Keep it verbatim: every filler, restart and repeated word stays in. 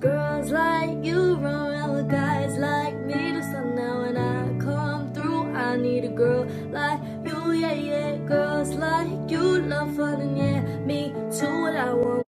Girls like you run around with guys like me. The sun now when I come through, I need a girl like you, yeah, yeah. Girls like you love fun and yeah, me too. What I